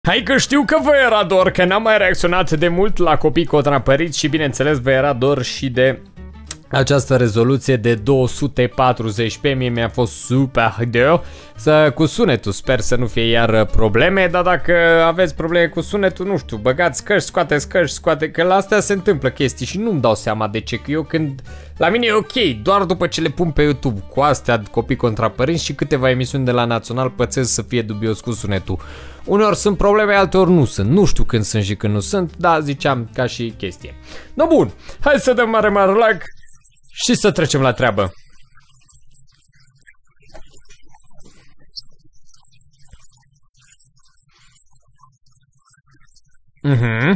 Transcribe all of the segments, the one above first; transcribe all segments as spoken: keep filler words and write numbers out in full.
Hai că știu că vă era dor, că n-am mai reacționat de mult la copii contrapăriți și bineînțeles vă era dor și de această rezoluție de două sute patruzeci pe mie mi-a fost super dor să, cu sunetul, sper să nu fie iar probleme, dar dacă aveți probleme cu sunetul, nu știu, băgați căști, scoateți căști, scoate, că la astea se întâmplă chestii și nu-mi dau seama de ce, că eu când, la mine e ok, doar după ce le pun pe YouTube cu astea copii contrapărinți și câteva emisiuni de la Național pățesc să fie dubios cu sunetul. Uneori sunt probleme, alteori nu sunt. Nu știu când sunt și când nu sunt, dar ziceam ca și chestie. No, bun, hai să dăm mare mare like și să trecem la treabă. Mhm.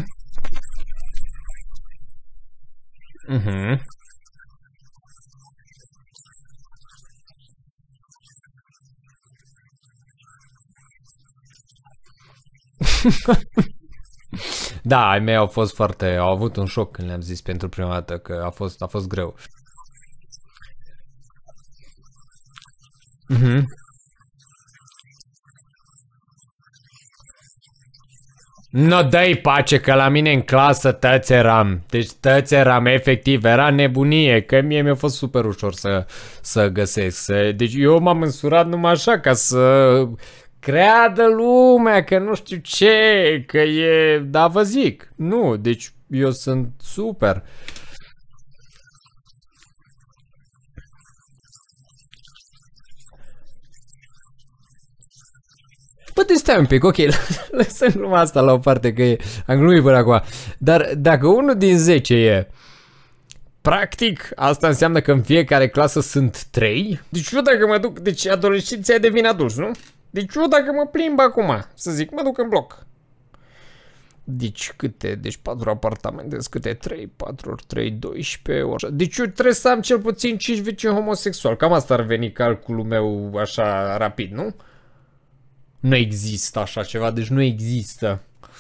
Mhm. Da, ai mei au fost foarte, au avut un șoc când le-am zis pentru prima dată că a fost, a fost greu. Mhm. No, dă-i pace că la mine în clasă tăți eram. Deci tăți eram, efectiv, era nebunie, că mie mi-a fost super ușor să, să găsesc. Să, deci eu m-am însurat numai așa ca să creadă lumea că nu știu ce, că e... Da, vă zic, nu, deci eu sunt super. Bă, deci stai un pic, ok, lăsăm gluma asta la o parte, că e, am glumit până acum. Dar dacă unul din zece e, practic, asta înseamnă că în fiecare clasă sunt trei. Deci eu dacă mă duc, deci adolescenții devin adulți, nu? Deci eu dacă mă plimb acum, să zic, mă duc în bloc. Deci câte, deci patru apartamente, câte trei, patru ori trei, doisprezece, ori... Deci eu trebuie să am cel puțin cinci vecini homosexuali, cam asta ar veni calculul meu așa rapid, nu? Nu există așa ceva, deci nu există.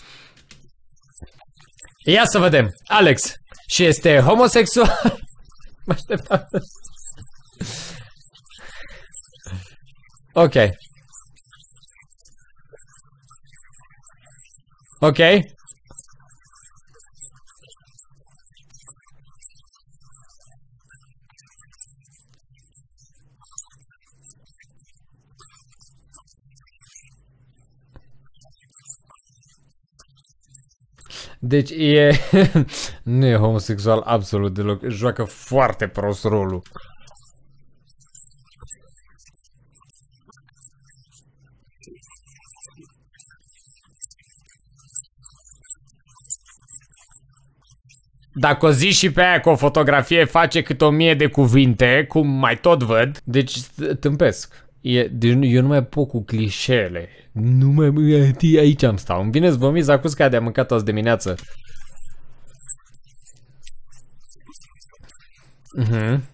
Ia să vedem. Alex. Și este homosexual? Mă așteptam. Ok. Ok. Deci e... nu e homosexual absolut deloc. Joacă foarte prost rolul. Dacă o zi și pe aia cu o fotografie face cât o mie de cuvinte, cum mai tot văd, deci tâmpesc. E, deci eu nu mai pot cu clișeele. Nu mai... Aici am stau. Îmi vine să vomiți acuzca de-a mâncat azi dimineață. Mhm.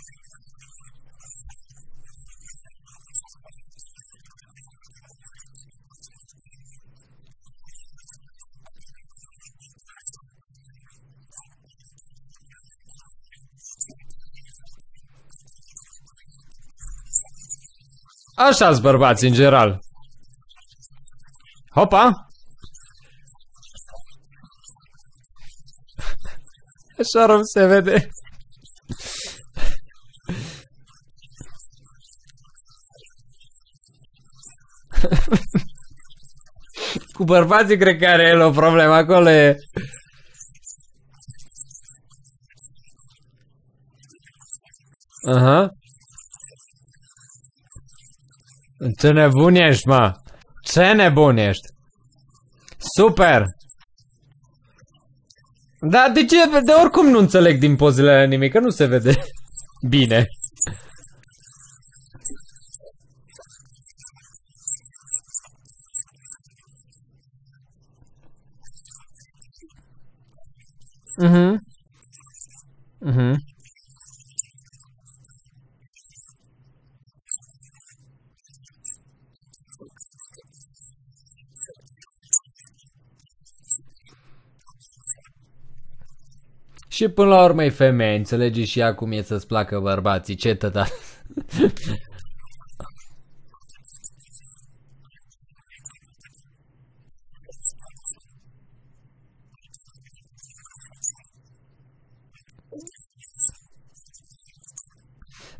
Așa-s bărbați în general. Hopa! Așa rău se vede. Cu bărbații cred că are el o problemă acolo. E... Aha. Ce nebun ești, mă! Ce nebun ești! Super! Da, de ce? De oricum nu înțeleg din pozele alea nimic, că nu se vede bine. Mhm. Mhm. Și până la urmă e femeie, înțelegi și ea cum e să-ți placă bărbații, ce tăta.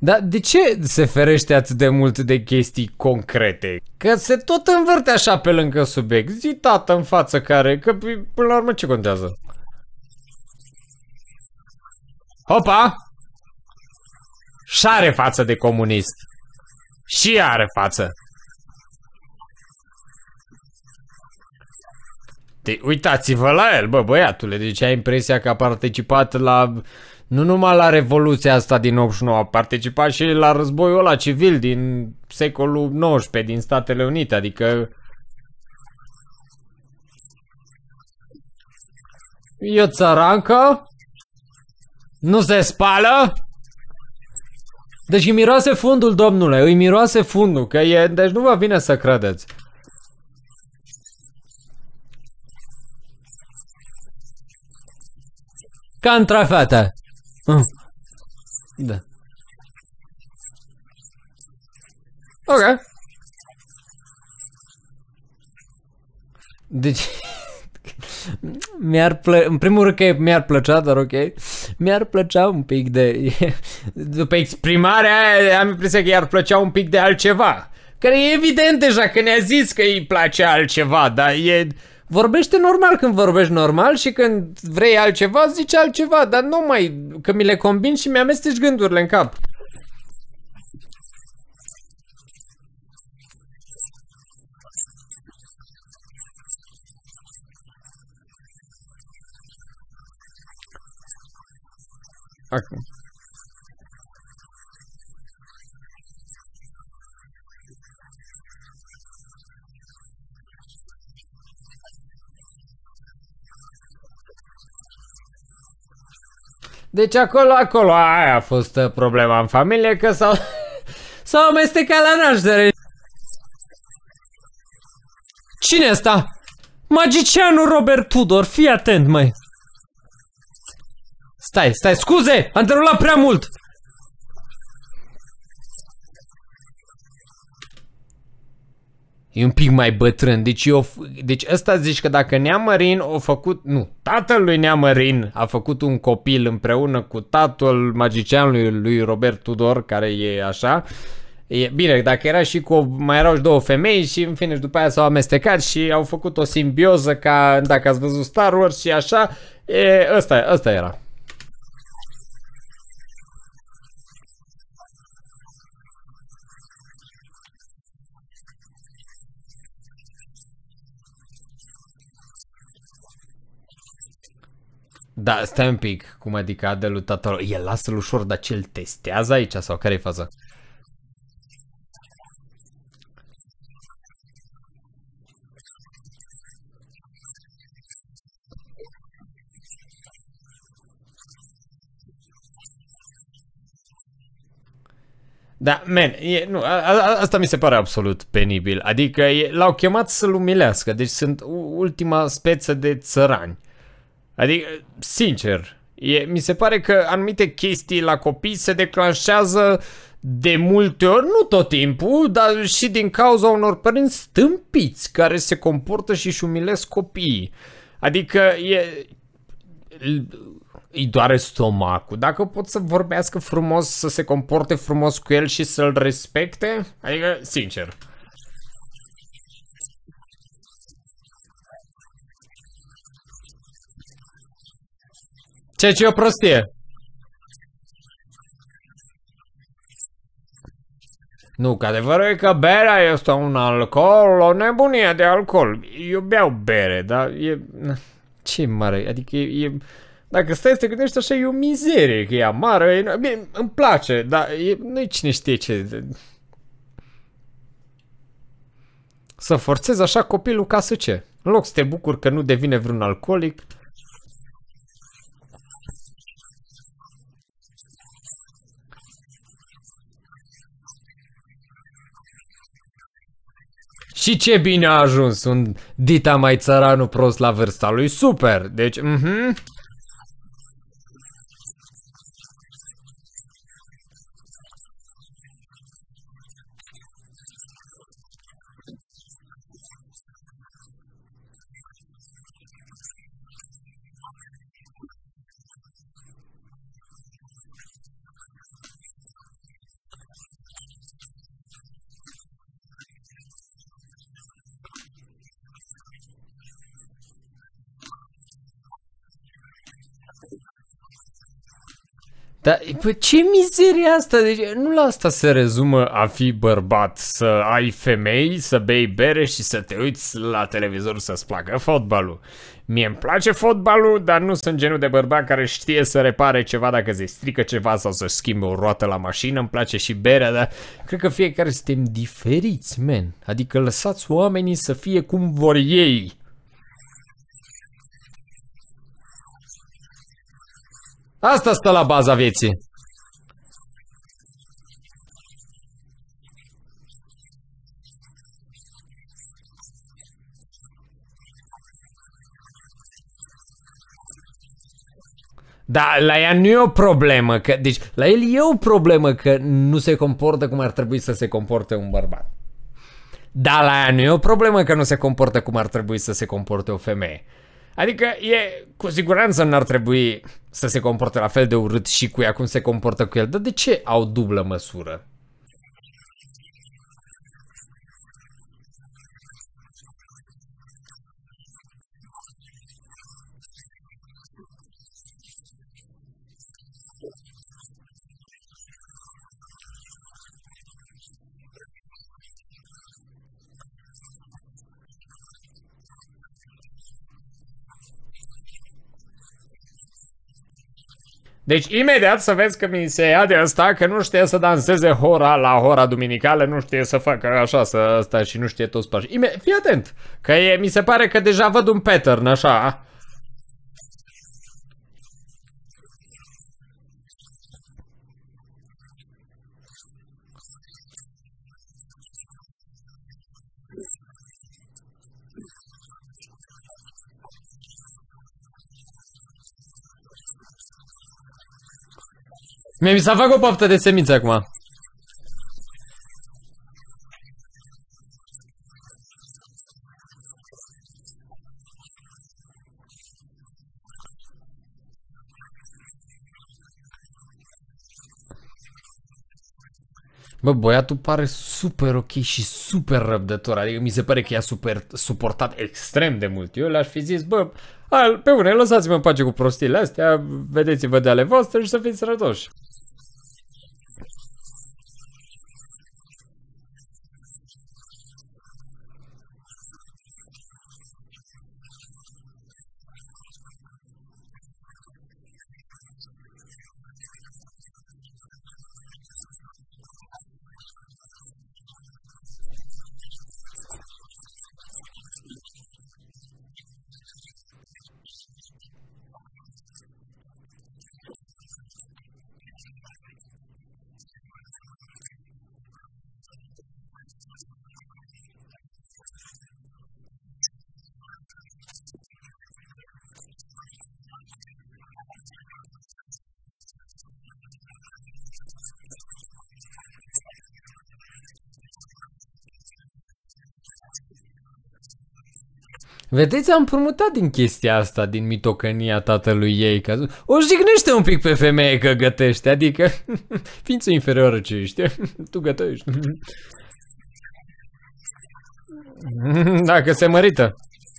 Dar de ce se ferește atât de mult de chestii concrete? Că se tot învârte așa pe lângă subiect. Zi tată în față care, că până la urmă ce contează? Hopa! Și are față de comunist. Și are față. De, uitați-vă la el, bă, băiatule, deci ai impresia că a participat la, nu numai la revoluția asta din optzeci și nouă, a participat și la războiul ăla civil din secolul nouăsprezece din Statele Unite, adică... E o țărancă? Nu se spală? Deci îi miroase fundul, domnule, îi miroase fundul, că e, deci nu vă vine să credeți. Ca între fete. Uh. Da. Ok. Deci... mi-ar plă... În primul rând că mi-ar plăcea, dar ok. Mi-ar plăcea un pic de... După exprimarea aia am impresia că i-ar plăcea un pic de altceva. Care e evident deja că ne-a zis că îi place altceva, dar e... Vorbește normal când vorbești normal și când vrei altceva, zici altceva, dar nu mai... Că mi le combin și mi-amesteci gândurile în cap. Okay. Deci acolo, acolo, aia a fost problema în familie, că s-au s-au amestecat la naștere. Cine ăsta? Magicianul Robert Tudor, fii atent, măi. Stai, stai, scuze, am derulat prea mult. E un pic mai bătrân, deci eu, deci ăsta zici că dacă Neamărin a făcut, nu, tatăl lui Neamărin a făcut un copil împreună cu tatăl magicianului lui Robert Tudor, care e așa, e bine, dacă era și cu, mai erau și două femei și în fine, și după aia s-au amestecat și au făcut o simbioză ca, dacă ați văzut Star Wars și așa, e, ăsta, ăsta era. Da, stai un pic, cum adică a de lui tatăl, el lasă-l ușor, dar ce-l testează aici sau care-i faza? Da, man, e, nu, a, a, asta mi se pare absolut penibil, adică l-au chemat să-l umilească, deci sunt ultima speță de țărani. Adică, sincer, e, mi se pare că anumite chestii la copii se declanșează de multe ori, nu tot timpul, dar și din cauza unor părinți stâmpiți care se comportă și își umilesc copiii. Adică e... îi doare stomacul. Dacă pot să vorbească frumos, să se comporte frumos cu el și să-l respecte, adică, sincer. Ceea ce e o prostie. Nu, că adevărul e că berea este un alcool, o nebunie de alcool. Eu beau bere, dar e... Ce mare, adică e... e... Dacă stai să te gândești așa, e o mizerie, că e amară, e... Bine, îmi place, dar e... nu-i cine știe ce... Să forțezi așa copilul ca să ce? În loc să te bucuri că nu devine vreun alcoolic... Și ce bine a ajuns un dita mai țăranu prost la vârsta lui, super, deci, mhm. Dar păi, ce mizerie asta? Deci nu la asta se rezumă a fi bărbat, să ai femei, să bei bere și să te uiți la televizor să-ți placă fotbalul. Mie îmi place fotbalul, dar nu sunt genul de bărbat care știe să repare ceva dacă se strică ceva sau să schimbe o roată la mașină. Îmi place și berea, dar cred că fiecare suntem diferiți, man. Adică lăsați oamenii să fie cum vor ei. Asta stă la baza vieții. Da, la ea nu e o problemă, că, deci la el e o problemă că nu se comportă cum ar trebui să se comporte un bărbat. Dar la ea nu e o problemă că nu se comportă cum ar trebui să se comporte o femeie. Adică e, cu siguranță n-ar trebui să se comporte la fel de urât și cu ea cum se comportă cu el. Dar de ce au dublă măsură? Deci imediat să vezi că mi se ia de asta, că nu știe să danseze hora la hora duminicală, nu știe să facă așa, să asta și nu știe toți pași. Ime Fii atent, că e, mi se pare că deja văd un pattern așa. Mi s-a făcut o poftă de semințe acum. Bă, băiatul pare super ok și super răbdător. Adică mi se pare că i-a super suportat extrem de mult. Eu le-aș fi zis, bă, hai, pe une, lăsați-mă în pace cu prostiile astea, vedeți-vă de ale voastre și să fiți sănătoși. Vedeți, am împrumutat din chestia asta, din mitocănia tatălui ei, că o jignește un pic pe femeie că gătește, adică ființă inferioară ce ești, tu gătești. Dacă se mărită.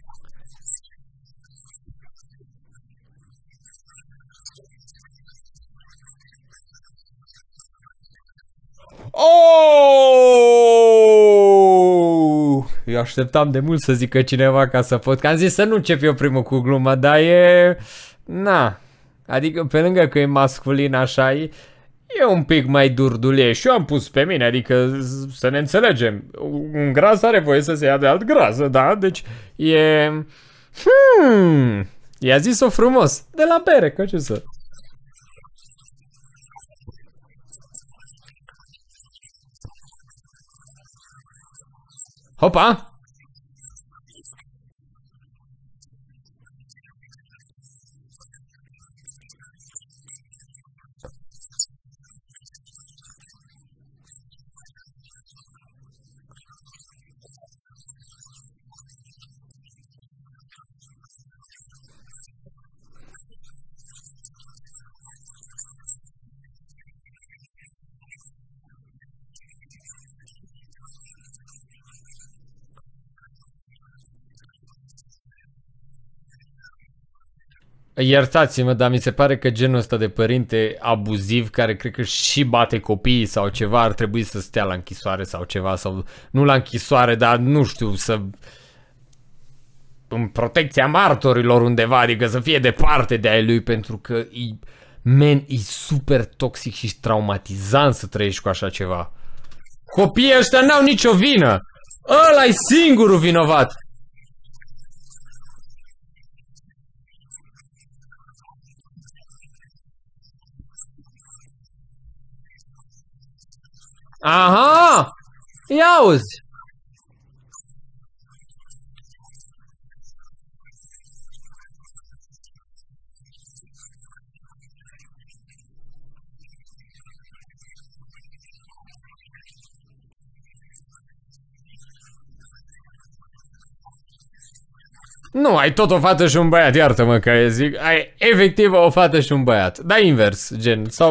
Oh! Eu așteptam de mult să zică cineva ca să pot. Că am zis să nu încep eu primul cu gluma, dar e... Na. Adică pe lângă că e masculin așa, e, e un pic mai durdulie. Și eu am pus pe mine, adică să ne înțelegem. Un gras are voie să se ia de alt gras, da? Deci e... Hmm... I-a zis-o frumos. De la bere, că ce să... Hopa! Iertați-mă, dar mi se pare că genul ăsta de părinte abuziv care cred că și bate copiii sau ceva ar trebui să stea la închisoare sau ceva sau nu la închisoare, dar nu știu, să în protecția martorilor undeva, adică să fie departe de ai lui pentru că e, man, e super toxic și traumatizant să trăiești cu așa ceva. Copiii ăștia n-au nicio vină. Ăla e singurul vinovat. Aha! Ia uzi! Nu, ai tot o fată și un băiat, iartă-mă că zic. Ai efectiv o fată și un băiat. Da, invers, gen, sau...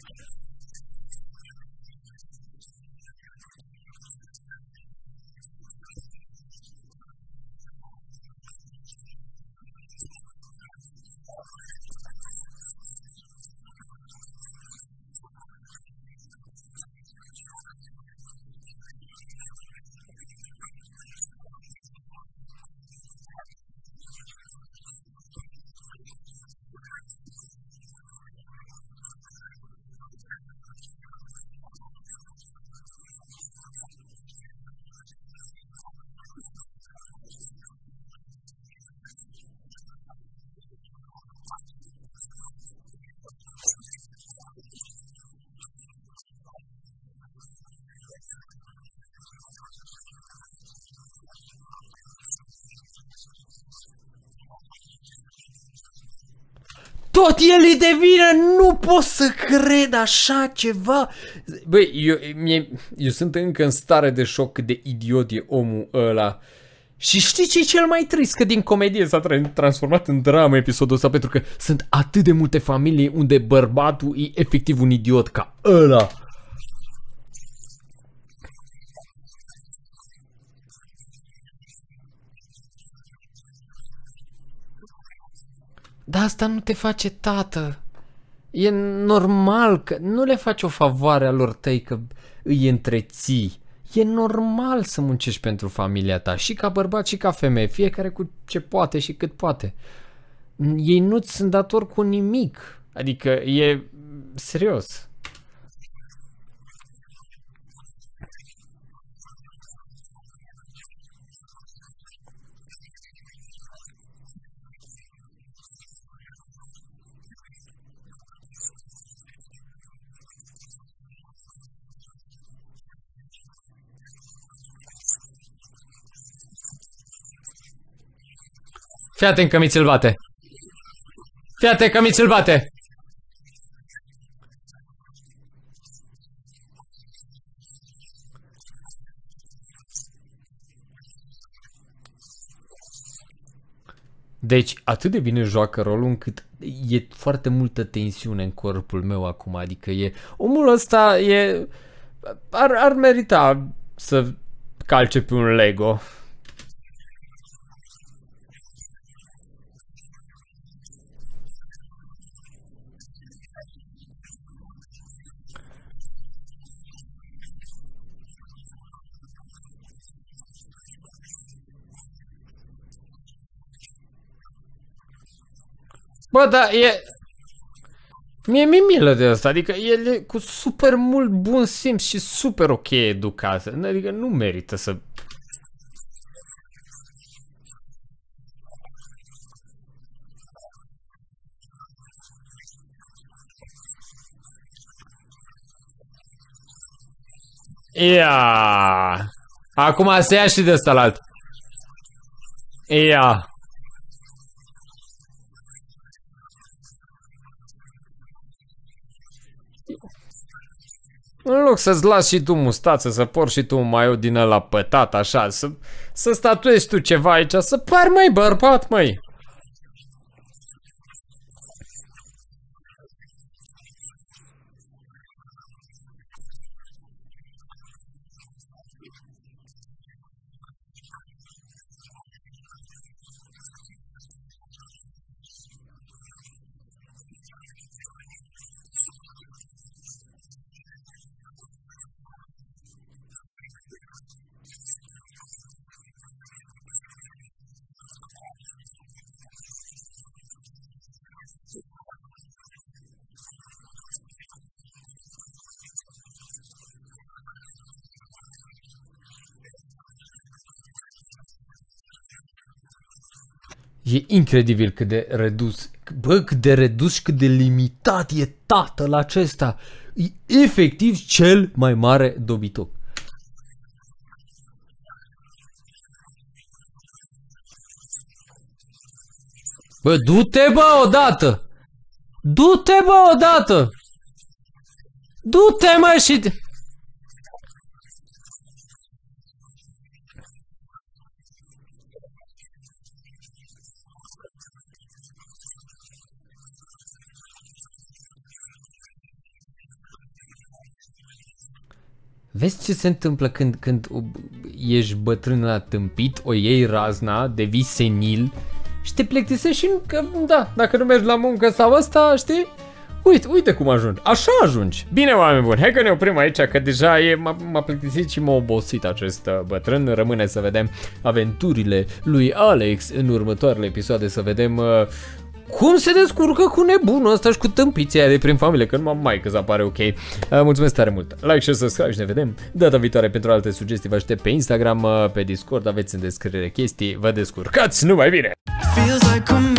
Tot el e de vină, nu pot să cred așa ceva. Băi, eu, mie, eu sunt încă în stare de șoc cât de idiot e omul ăla. Și știi ce e cel mai trist? Că din comedie s-a tra transformat în dramă episodul ăsta pentru că sunt atât de multe familii unde bărbatul e efectiv un idiot ca ăla. Dar asta nu te face tată. E normal că nu le faci o favoare a lor tăi că îi întreții. E normal să muncești pentru familia ta, și ca bărbat și ca femeie, fiecare cu ce poate și cât poate. Ei nu-ți sunt datori cu nimic. Adică e serios. Fii atent că mi-ți-l bate. Fii atent că mi-ți-l bate. Deci atât de bine joacă rolul încât e foarte multă tensiune în corpul meu acum. Adică e... Omul ăsta e... Ar, ar merita să calce pe un Lego. Bă, da, e... Mie mi-e milă de asta, adică el e cu super mult bun simț și super ok educat. Adică nu merită să... Ia. Acum se ia și de ăsta la alt. Ia. În loc să-ți lași și tu mustață, să porți și tu un maiu din ăla pătat, așa, să, să statuezi tu ceva aici, să pari, măi, bărbat, măi. E incredibil cât de redus, bă, cât de redus și cât de limitat e tatăl acesta. E efectiv cel mai mare dobitoc. Bă, du-te, bă, odată! Du-te, bă, odată! Du-te, mă, și... Vezi ce se întâmplă când, când ești bătrân la tâmpit, o iei razna, devii senil și te plictisești și că, da, dacă nu mergi la muncă sau ăsta, știi? Uite, uite cum ajungi. Așa ajungi. Bine, oameni buni, hai că ne oprim aici, că deja e, m-a plictisit și m-a obosit acest bătrân. Rămâne să vedem aventurile lui Alex în următoarele episoade, să vedem... Uh, cum se descurcă cu nebunul ăsta și cu tâmpiția aia de prin familie, că numai mai că pare ok. Uh, mulțumesc tare mult. Like și subscribe și ne vedem data viitoare. Pentru alte sugestii vă aștept pe Instagram, uh, pe Discord, aveți în descriere chestii. Vă descurcați numai bine!